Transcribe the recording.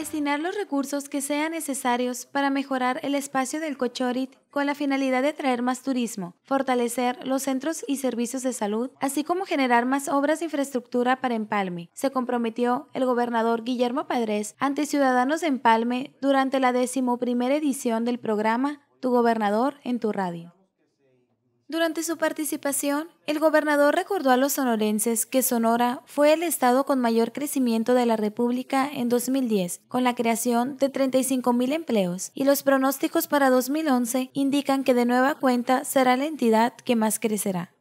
destinar los recursos que sean necesarios para mejorar el espacio del Cochorit con la finalidad de traer más turismo, fortalecer los centros y servicios de salud, así como generar más obras de infraestructura para Empalme. Se comprometió el gobernador Guillermo Padres ante ciudadanos de Empalme durante la 11ª edición del programa Tu Gobernador en tu Radio. Durante su participación, el gobernador recordó a los sonorenses que Sonora fue el estado con mayor crecimiento de la República en 2010, con la creación de 35,000 empleos, y los pronósticos para 2011 indican que de nueva cuenta será la entidad que más crecerá.